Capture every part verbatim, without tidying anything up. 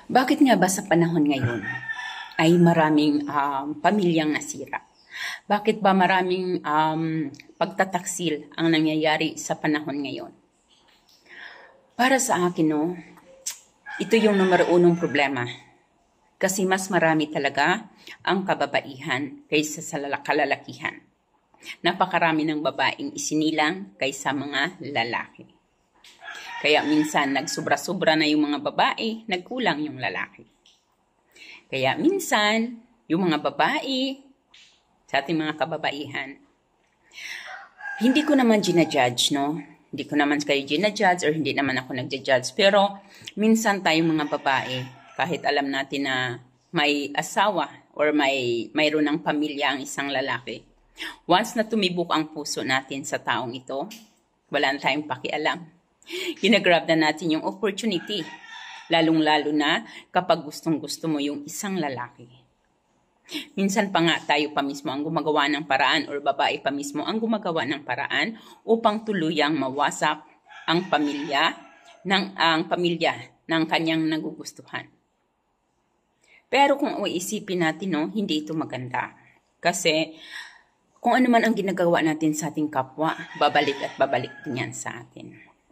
Bakit nga ba sa panahon ngayon ay maraming um, pamilyang nasira? Bakit ba maraming um, pagtataksil ang nangyayari sa panahon ngayon? Para sa akin, no, ito yung numero unong problema. Kasi mas marami talaga ang kababaihan kaysa sa kalalakihan. Napakarami ng babaeng isinilang kaysa mga lalaki. Kaya minsan nagsubra-subra na yung mga babae, nagkulang yung lalaki. Kaya minsan yung mga babae sa ating mga kababaihan, hindi ko naman ginajudge, no? Hindi ko naman kayo ginajudge or hindi naman ako nagja-judge. Pero minsan tayong mga babae, kahit alam natin na may asawa or may mayroon ng pamilya ang isang lalaki, once na tumibok ang puso natin sa taong ito, wala na tayong pakialam. Ginagrab na natin yung opportunity, lalong-lalo na kapag gustong-gusto mo yung isang lalaki. Minsan pa nga tayo pa mismo ang gumagawa ng paraan or babae pa mismo ang gumagawa ng paraan upang tuluyang mawasak ang pamilya ng ang pamilya ng kanyang nagugustuhan. Pero kung iisipin natin, no, hindi ito maganda. Kasi kung ano man ang ginagawa natin sa ating kapwa, babalik at babalik din yan sa atin.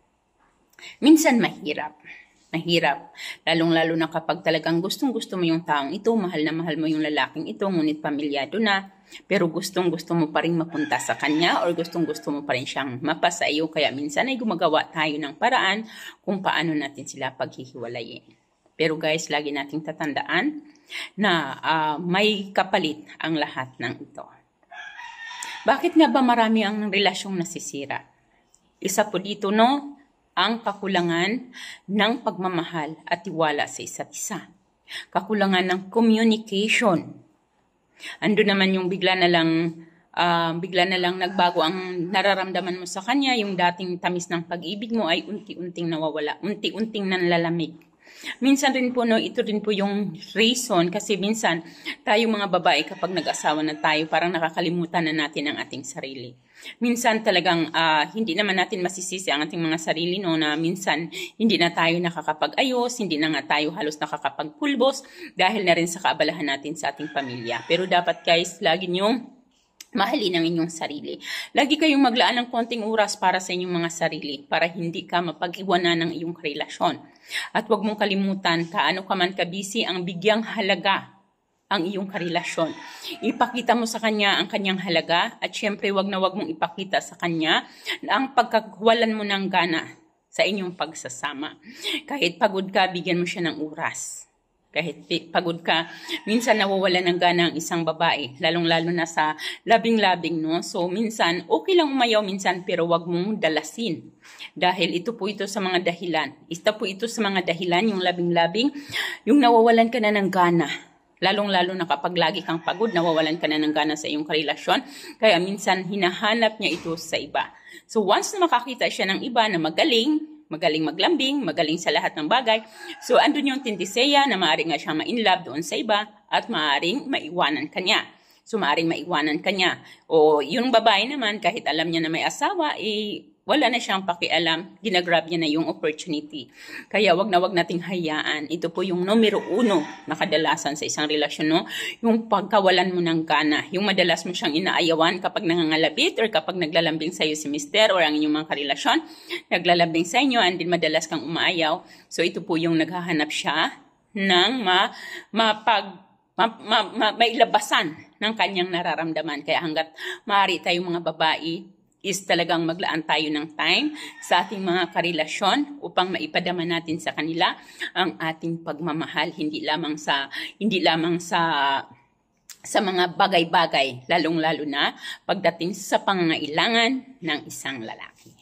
Minsan mahirap. Mahirap. Lalong-lalo na kapag talagang gustong-gusto mo yung taong ito, mahal na mahal mo yung lalaking ito, ngunit pamilyado na, pero gustong-gusto mo pa rin mapunta sa kanya or gustong-gusto mo pa rin siyang mapasa iyo. Kaya minsan ay gumagawa tayo ng paraan kung paano natin sila paghihiwalayin. Pero guys, lagi nating tatandaan na uh, may kapalit ang lahat ng ito. Bakit nga ba marami ang relasyong nasisira? Isa po dito, no, ang kakulangan ng pagmamahal at tiwala sa isa't isa. Kakulangan ng communication. Ando naman yung bigla na lang, uh, bigla na lang nagbago ang nararamdaman mo sa kanya, yung dating tamis ng pag-ibig mo ay unti-unting nawawala, unti-unting nanlalamig. Minsan rin po, no, ito rin po yung reason kasi minsan tayo mga babae kapag nag-asawa na tayo, parang nakakalimutan na natin ang ating sarili. Minsan talagang uh, hindi naman natin masisisi ang ating mga sarili, no, na minsan hindi na tayo nakakapag-ayos, hindi na nga tayo halos nakakapagpulbos dahil na rin sa kaabalahan natin sa ating pamilya. Pero dapat guys, lagi niyong mahalin ang inyong sarili. Lagi kayong maglaan ng konting oras para sa inyong mga sarili para hindi ka mapag-iwanan ng iyong relasyon. At huwag mong kalimutan, kaano ka man ka-busy, ang bigyang halaga ang iyong karelasyon. Ipakita mo sa kanya ang kanyang halaga at syempre wag na wag mong ipakita sa kanya ang pagkakawalan mo ng gana sa inyong pagsasama. Kahit pagod ka, bigyan mo siya ng oras. Kahit pagod ka, minsan nawawala ng gana ang isang babae, lalong-lalo na sa labing-labing, no? So, minsan, okay lang umayaw minsan, pero wag mong dalasin. Dahil ito po ito sa mga dahilan. Ito po ito sa mga dahilan, yung labing-labing, yung nawawalan ka na ng gana. Lalong-lalo na kapag lagi kang pagod, nawawalan ka na ng gana sa iyong karelasyon. Kaya minsan, hinahanap niya ito sa iba. So, once na makakita siya ng iba na magaling, magaling maglambing, magaling sa lahat ng bagay. So, andun yung tindiseya na maaaring nga siyang ma-inlove doon sa iba at maaaring maiwanan kanya. So, maaaring maiwanan kanya. O yung babae naman, kahit alam niya na may asawa, eh, wala na siyang pakialam, ginagrab niya na yung opportunity. Kaya wag na wag nating hayaan. Ito po yung numero uno na kadalasan sa isang relasyon, no? Yung pagkawalan mo ng gana. Yung madalas mo siyang inaayawan kapag nangangalabit or kapag naglalambing sa iyo si mister or ang inyong mga karelasyon, naglalambing sa inyo and din madalas kang umaayaw. So ito po yung naghahanap siya ng ma, mapag, ma, ma, ma, mailabasan ng kanyang nararamdaman. Kaya hanggat maaari tayong mga babae, is talagang maglaan tayo ng time sa ating mga karelasyon upang maipadama natin sa kanila ang ating pagmamahal, hindi lamang sa hindi lamang sa sa mga bagay-bagay, lalong-lalo na pagdating sa pangangailangan ng isang lalaki.